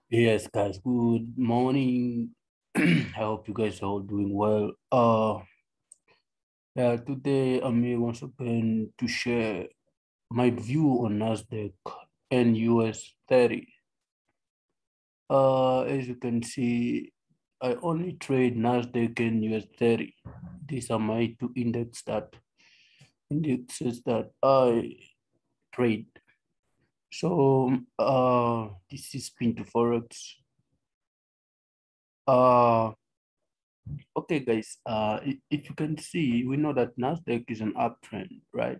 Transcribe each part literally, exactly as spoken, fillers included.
Yes, guys, good morning. I hope you guys are all doing well. Uh, yeah, today I'm here once again to share my view on NASDAQ and U S thirty. Uh, as you can see, I only trade NASDAQ and U S thirty. These are my two index that indexes that I trade. So, uh, this is Pin to Forex. Uh, Okay, guys, uh, i- if you can see, we know that NASDAQ is an uptrend, right?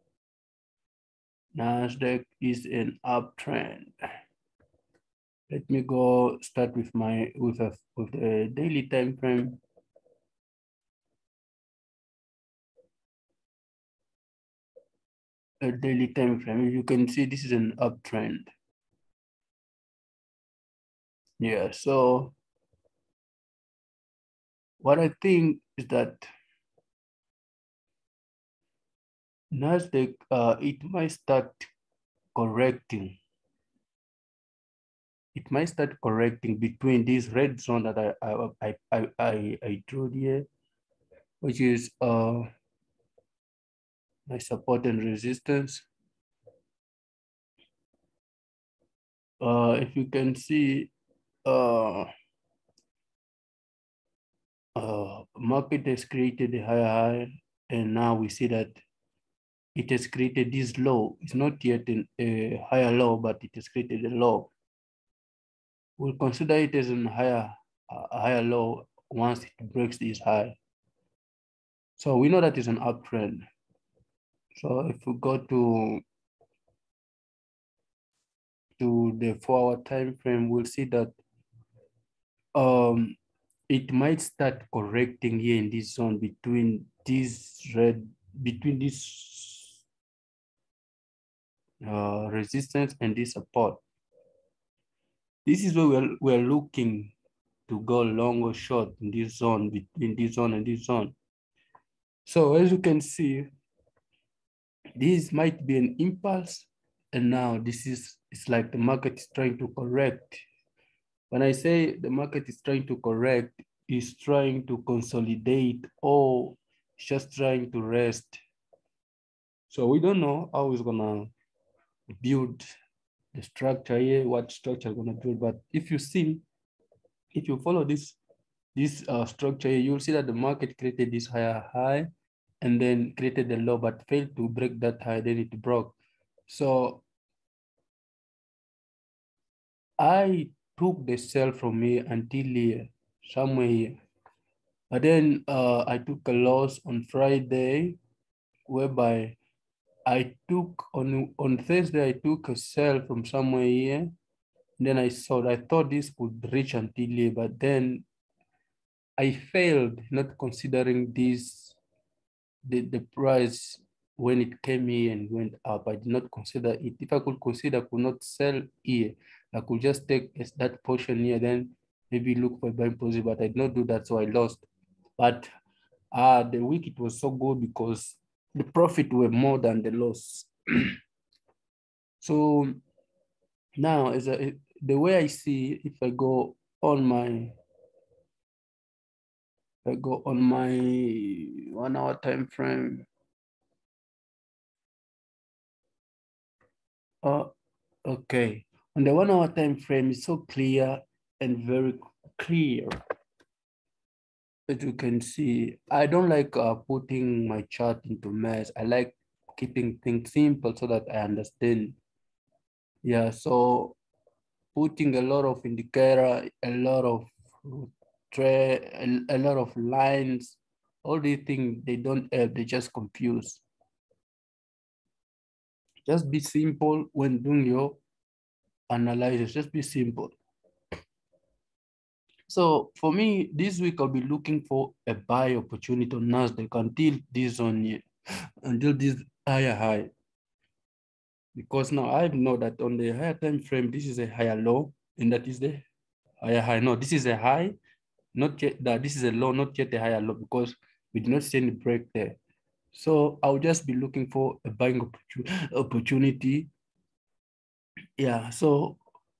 NASDAQ is an uptrend. Let me go start with my with a with the daily time frame. A daily time frame. You can see this is an uptrend. Yeah. So what I think is that NASDAQ, uh, it might start correcting. It might start correcting between this red zone that I I I I I, I drew here, which is uh my support and resistance. Uh, if you can see, uh, uh, market has created a higher high, and now we see that it has created this low. It's not yet in a higher low, but it has created a low. We'll consider it as a higher, a higher low once it breaks this high. So we know that is an uptrend. So if we go to to the four-hour time frame, we'll see that um it might start correcting here in this zone between this red, between this uh, resistance and this support. This is where we're, we're looking to go long or short in this zone, between this zone and this zone. So as you can see, this might be an impulse, and now this is, it's like the market is trying to correct. When I say the market is trying to correct, it's trying to consolidate or just trying to rest. So we don't know how it's gonna build the structure here, what structure is gonna build. But if you see, if you follow this this uh, structure here, you'll see that the market created this higher high and then created the low, but failed to break that high, then it broke. So I took the sell from here until here, somewhere here. But then uh, I took a loss on Friday, whereby I took on on Thursday, I took a sell from somewhere here. Then I saw, I thought this could reach until here, but then I failed, not considering this, the, the price when it came here and went up. I did not consider it. If I could consider, I could not sell here. I could just take that portion here, then maybe look for a buying position, but I did not do that, so I lost. But uh, the week it was so good because the profit were more than the loss. So now, as a, the way I see, if I go on my, if I go on my one hour time frame, uh, okay, on the one hour time frame, it's so clear and very clear. As you can see, I don't like uh, putting my chart into mess. I like keeping things simple so that I understand. Yeah, so putting a lot of indicator, a lot of trade, a, a lot of lines, all these things, they don't help, they just confuse. Just be simple when doing your analysis, just be simple. So for me, this week I'll be looking for a buy opportunity on NASDAQ until this on here, until this higher high. Because now I know that on the higher time frame, this is a higher low, and that is the higher high. No, this is a high, not yet that this is a low, not yet a higher low, because we did not see any break there. So I'll just be looking for a buying opportunity. Yeah, so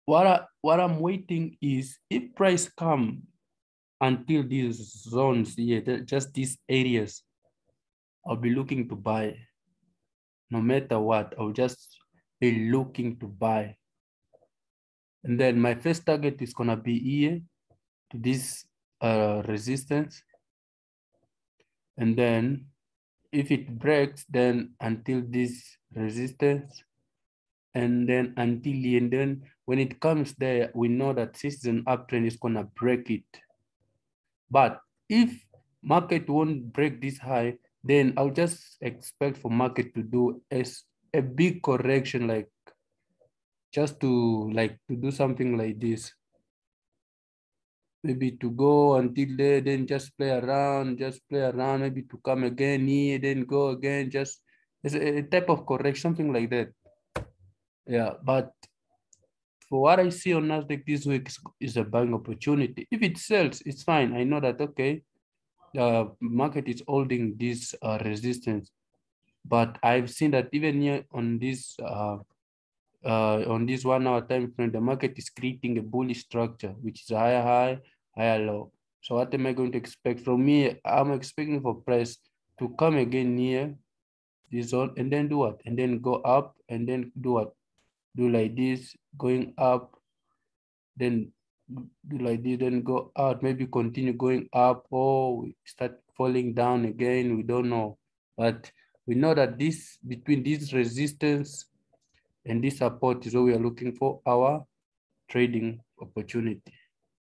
what I, what I'm waiting is if price come until these zones here, just these areas, I'll be looking to buy. No matter what, I'll just be looking to buy. And then my first target is gonna be here to this uh, resistance. And then if it breaks, then until this resistance, and then until the end, then when it comes there, we know that this is an uptrend is gonna break it. But if market won't break this high, then I'll just expect for market to do a, a big correction, like just to like to do something like this. Maybe to go until there, then just play around, just play around, maybe to come again here, then go again, just it's a, a type of correction, something like that. Yeah, but for what I see on NASDAQ this week is, is a buying opportunity. If it sells, it's fine. I know that, okay, the market is holding this uh, resistance, but I've seen that even here on this uh, uh, on this one hour time frame, the market is creating a bullish structure, which is a higher high, higher low. So what am I going to expect from me? I'm expecting for price to come again near this zone and then do what? And then go up and then do what? Do like this, going up, then do like this, then go out, maybe continue going up, or we start falling down again. We don't know. But we know that this between this resistance and this support is what we are looking for our trading opportunity.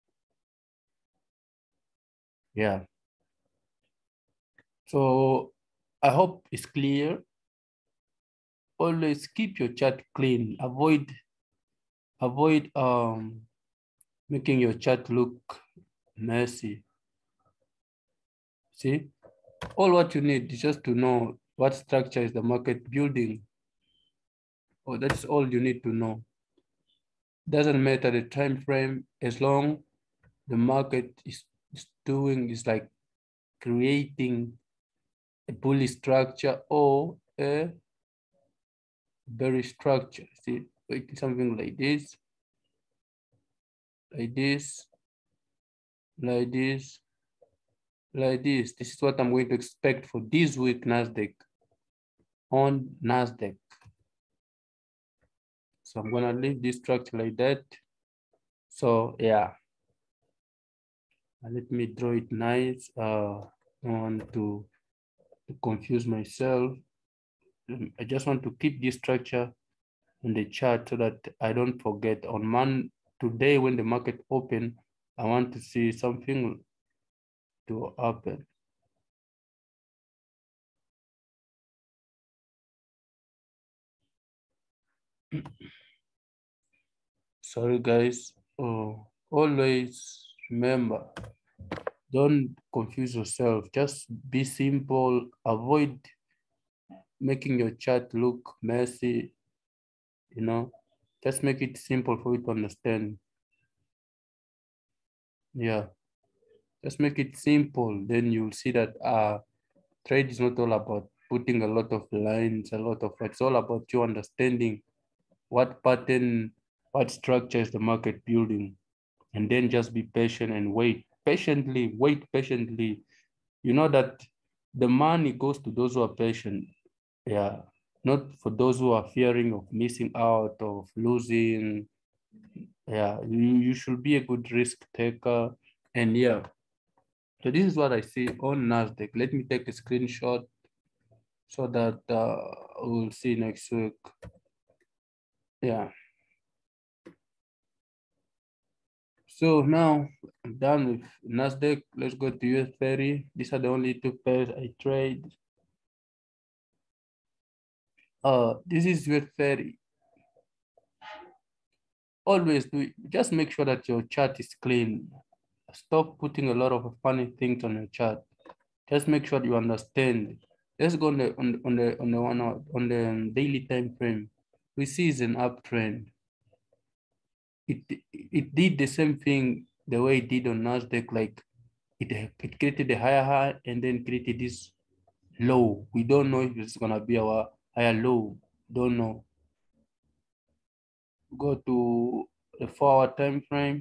Yeah. So I hope it's clear. Always keep your chart clean. Avoid avoid um making your chart look messy. See, all what you need is just to know what structure is the market building. Oh, that's all you need to know. Doesn't matter the time frame, as long the market is, is doing is like creating a bullish structure or a bearish structure. See, like something like this, like this, like this, like this. This is what I'm going to expect for this week NASDAQ on NASDAQ. So I'm gonna leave this structure like that. So yeah, let me draw it nice. Uh, I want to, to confuse myself. I just want to keep this structure on the chart so that I don't forget. On man today when the market open, I want to see something to happen. Sorry guys. Oh, always remember, don't confuse yourself. Just be simple. Avoid making your chart look messy. You know, just make it simple for you to understand. Yeah, just make it simple. Then you'll see that uh, trade is not all about putting a lot of lines, a lot of, it's all about you understanding what pattern, what structure is the market building. And then just be patient and wait patiently, wait patiently. You know that the money goes to those who are patient. Yeah, not for those who are fearing of missing out, of losing. Yeah, you, you should be a good risk taker. And yeah, so this is what I see on NASDAQ. Let me take a screenshot so that uh, we'll see next week. Yeah. So now I'm done with NASDAQ. Let's go to U S thirty. These are the only two pairs I trade. Uh, this is U S thirty. Always do, just make sure that your chart is clean. Stop putting a lot of funny things on your chart. Just make sure you understand. Let's go on the on, on the on the one hour, on the daily time frame. We see is an uptrend. It it did the same thing the way it did on NASDAQ, like it it created a higher high and then created this low. We don't know if it's gonna be our higher low. Don't know. Go to the four hour time frame.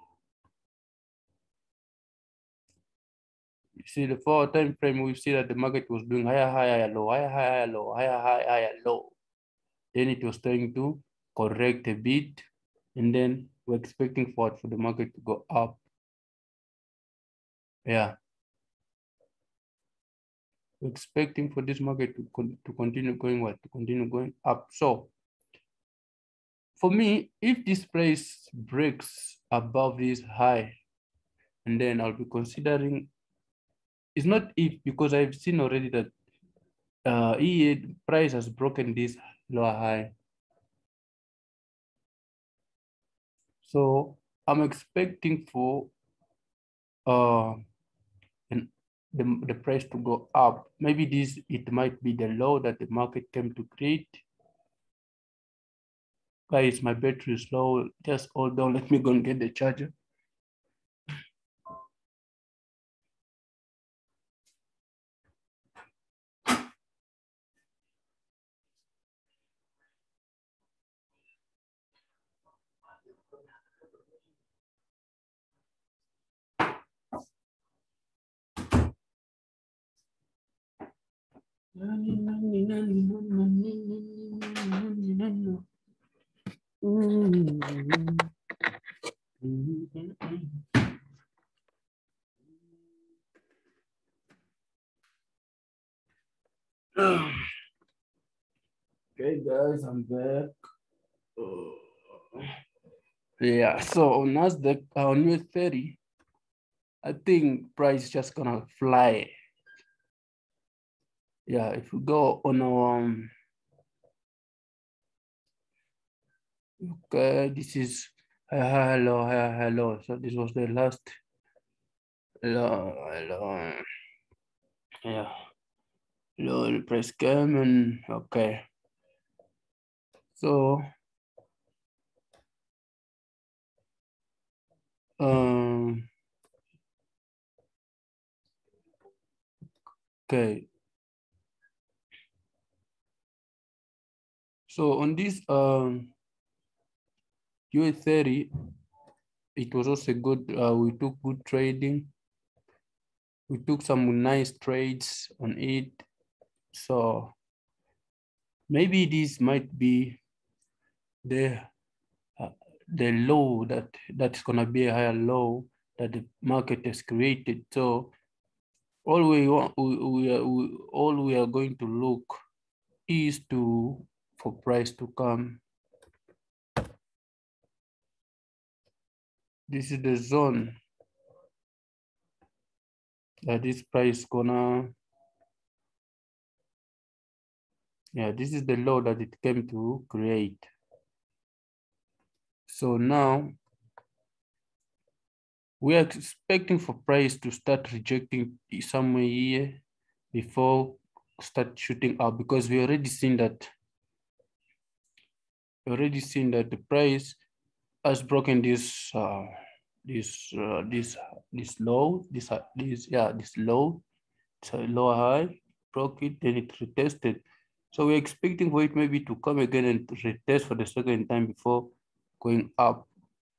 You see the four hour time frame, we see that the market was doing higher, higher, low, higher, higher, low, higher, higher, higher, low. Then it was trying to correct a bit, and then we're expecting for for the market to go up. Yeah. We're expecting for this market to, con to continue going what? To continue going up. So for me, if this price breaks above this high, and then I'll be considering, it's not if, because I've seen already that uh, E A price has broken this lower high. So I'm expecting for uh, an, the, the price to go up. Maybe this, it might be the low that the market came to create. Guys, my battery is low. Just hold on, let me go and get the charger. Okay, guys, I'm back. Uh, yeah, so on NASDAQ, uh, on U S thirty, I think price is just gonna fly. Yeah, if we go on our, um, okay, this is hello, hello, hello. So this was the last, hello, hello. Yeah, hello, the price came and okay. So, um, okay. So on this um U S thirty, it was also good. Uh, we took good trading. We took some nice trades on it. So maybe this might be the uh, the low that that's gonna be a higher low that the market has created. So all we want, we, we, are, we all we are going to look is to for price to come. This is the zone that this price gonna, yeah, this is the low that it came to create. So now we are expecting for price to start rejecting somewhere here before start shooting up, because we already seen that we already seen that the price has broken this uh, this uh, this this low, this uh, this yeah this low, it's a lower high, broke it, then it retested. So we're expecting for it maybe to come again and retest for the second time before going up.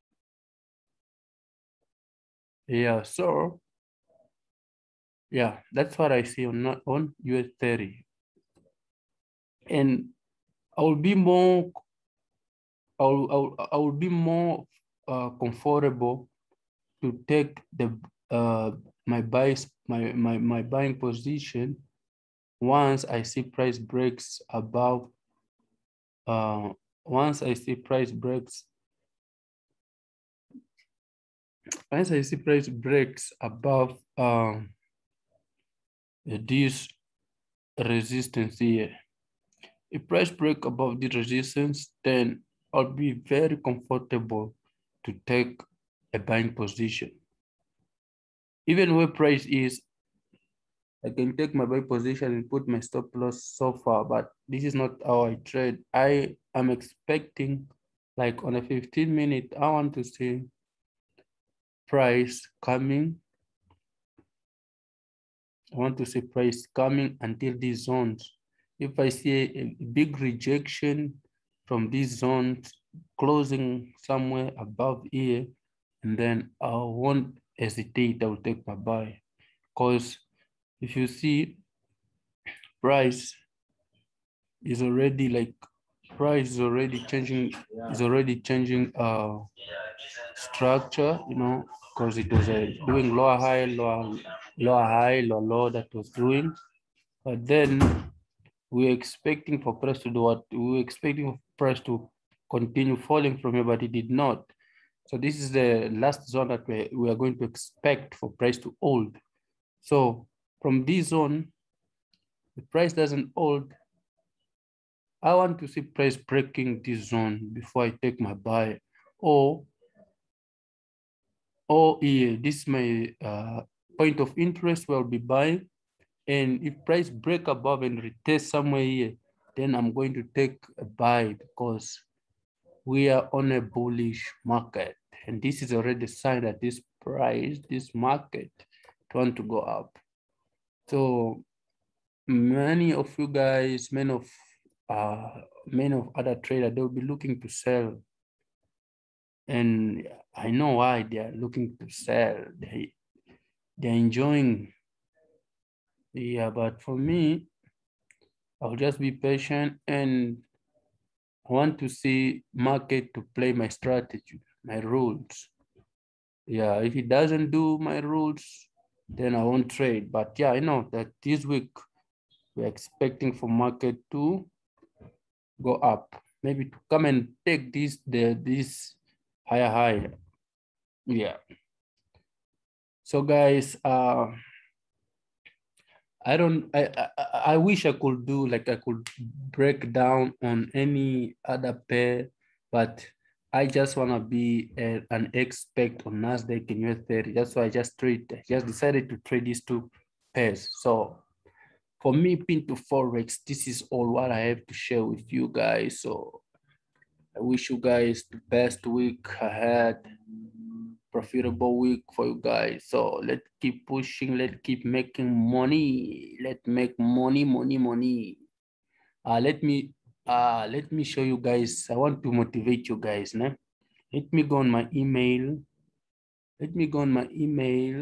Yeah, so yeah, that's what I see on on U S thirty, and I will be more I will, I will, I will be more uh, comfortable to take the uh, my buys my, my my buying position once I see price breaks above uh once I see price breaks once I see price breaks above um this resistance here. If price break above the resistance, then I'll be very comfortable to take a buying position. Even where price is, I can take my buy position and put my stop loss so far, but this is not how I trade. I am expecting, like on a fifteen minute, I want to see price coming. I want to see price coming until these zones. If I see a big rejection from these zones, closing somewhere above here, and then I won't hesitate, I will take my buy. Because if you see, price is already like, price is already changing, is already changing uh, structure, you know, because it was uh, doing lower high, lower, lower high, lower low that was doing. But then we're expecting for price to do what? We were expecting for price to continue falling from here, but it did not. So this is the last zone that we, we are going to expect for price to hold. So from this zone, the price doesn't hold. I want to see price breaking this zone before I take my buy. Or, or yeah, this is my uh, point of interest where I'll be buying. And if price break above and retest somewhere here, then I'm going to take a buy because we are on a bullish market. And this is already a sign that this price, this market, want to go up. So many of you guys, many of uh, many of other traders, they'll be looking to sell. And I know why they are looking to sell. They, they're enjoying. Yeah, but for me, I'll just be patient and I want to see market to play my strategy, my rules. Yeah, if it doesn't do my rules, then I won't trade. But yeah, I know that this week we're expecting for market to go up, maybe to come and take this the this higher high. Yeah. So guys, uh, I don't. I, I I wish I could do like I could break down on any other pair, but I just wanna be a, an expert on NASDAQ and U S thirty. That's why I just trade. I just decided to trade these two pairs. So for me, pin to Forex, this is all what I have to share with you guys. So I wish you guys the best week ahead, profitable week for you guys. So let's keep pushing, let's keep making money. Let's make money, money, money. Uh, let me uh let me show you guys. I want to motivate you guys. Né? Let me go on my email. Let me go on my email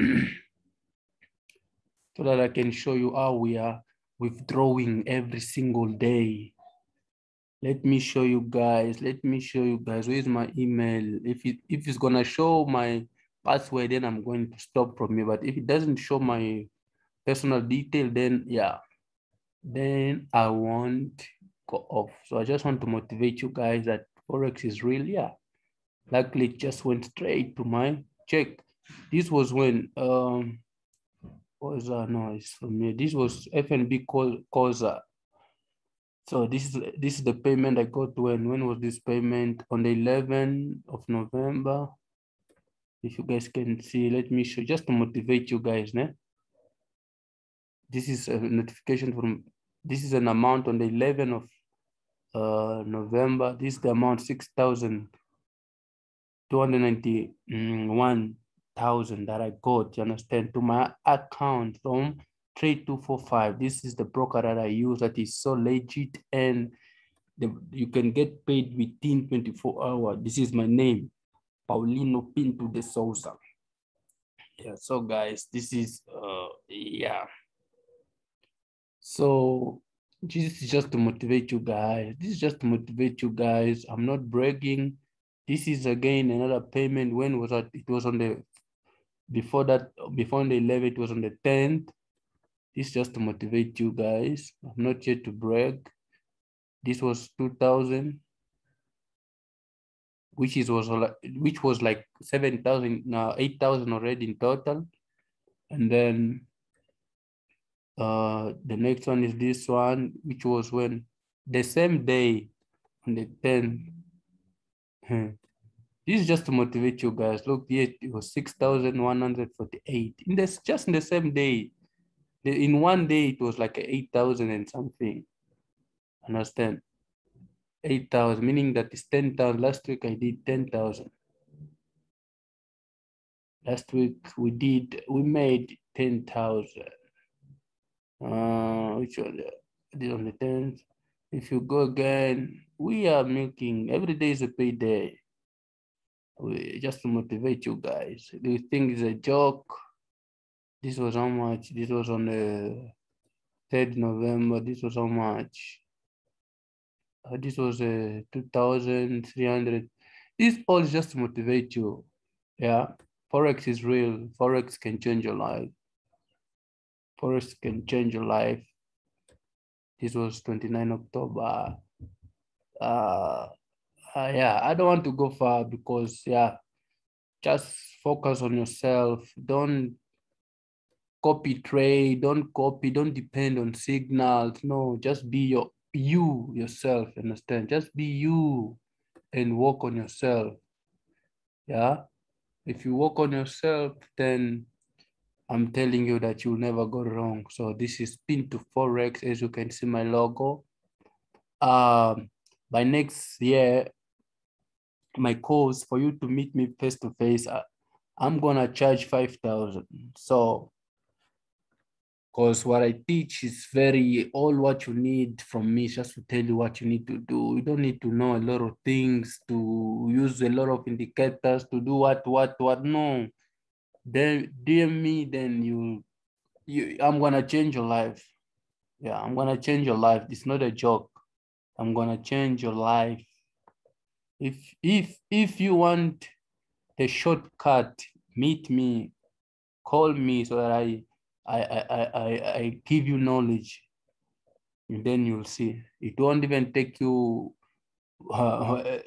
so that I can show you how we are withdrawing every single day. Let me show you guys. Let me show you guys. Where's my email? If it if it's gonna show my password, then I'm going to stop from here. But if it doesn't show my personal detail, then yeah, then I won't go off. So I just want to motivate you guys that Forex is real. Yeah, luckily it just went straight to my check. This was when um what was that noise from me? This was F N B Cosa. So this is this is the payment I got when when was this payment? On the eleventh of November. If you guys can see, let me show just to motivate you guys. Né? This is a notification from this is an amount on the eleventh of uh, November. This is the amount six thousand two hundred ninety-one thousand that I got, you understand, to my account from trade two four five. This is the broker that I use that is so legit and the, you can get paid within twenty-four hours. This is my name, Paulino Pinto de Souza. Yeah, so guys, this is, uh, yeah. So this is just to motivate you guys. This is just to motivate you guys. I'm not bragging. This is again another payment. When was that? It was on the, before that, before the eleventh, it was on the tenth. This is just to motivate you guys. I'm not here to brag. This was two thousand, which is was which was like seven thousand, now eight thousand already in total. And then uh, the next one is this one, which was when the same day on the tenth. This is just to motivate you guys. Look, here it was six thousand one hundred forty-eight. In this, just in the same day. In one day, it was like eight thousand and something. Understand? eight thousand, meaning that it's ten thousand. Last week, I did ten thousand. Last week, we did, we made ten thousand. Uh, which one? This on the tenth. If you go again, we are making, every day is a payday. We, just to motivate you guys. Do you think it's a joke? This was how much? This was on the third November. This was how much? Uh, this was uh, two thousand three hundred. This all is just to motivate you. Yeah. Forex is real. Forex can change your life. Forex can change your life. This was twenty-ninth October. Uh, uh, yeah, I don't want to go far because, yeah, just focus on yourself. Don't copy trade. Don't copy. Don't depend on signals. No, just be your you yourself. Understand? Just be you and work on yourself. Yeah. If you work on yourself, then I'm telling you that you'll never go wrong. So this is Pin to Forex. As you can see my logo. Um, by next year, my course for you to meet me face to face, I'm gonna charge five thousand. So, because what I teach is very, all what you need from me is just to tell you what you need to do. You don't need to know a lot of things, to use a lot of indicators, to do what, what, what, no. Then D M me, then you, you, I'm gonna change your life. Yeah, I'm gonna change your life. It's not a joke. I'm gonna change your life. If, if, if you want a shortcut, meet me, call me so that I, I, I, I, I give you knowledge, and then you'll see. It won't even take you uh, uh,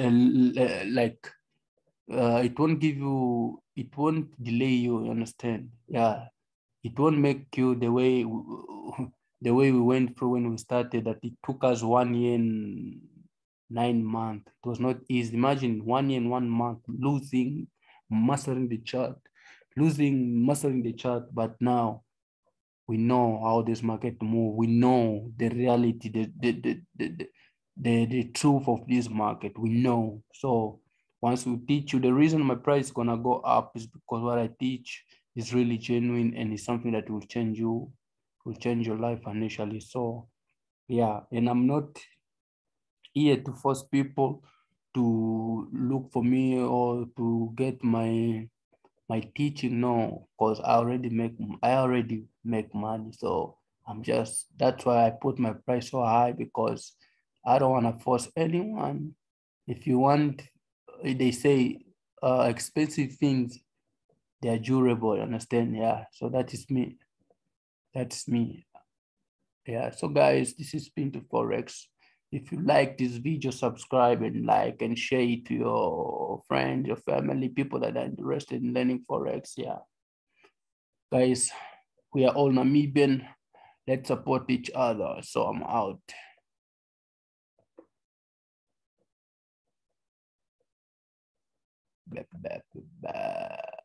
like uh, it won't give you, it won't delay you. You understand? Yeah, it won't make you the way the way we went through when we started. That it took us one year and nine months. It was not easy. Imagine one year and one month losing, mastering the chart, losing, mastering the chart. But now we know how this market move. We know the reality, the the the the, the, the truth of this market. We know. So once we teach you, the reason my price is gonna go up is because what I teach is really genuine and it's something that will change you, will change your life financially. So yeah, and I'm not here to force people to look for me or to get my my teaching. No, because I already make I already make money. So I'm just, that's why I put my price so high, because I don't want to force anyone. If you want, they say uh, expensive things, they are durable, understand? Yeah, so that is me. That's me. Yeah, so guys, this is Pin to Forex. If you like this video, subscribe and like and share it to your friends, your family, people that are interested in learning Forex. Yeah, guys, we are all Namibian. Let's support each other. So I'm out. Bye, bye, bye.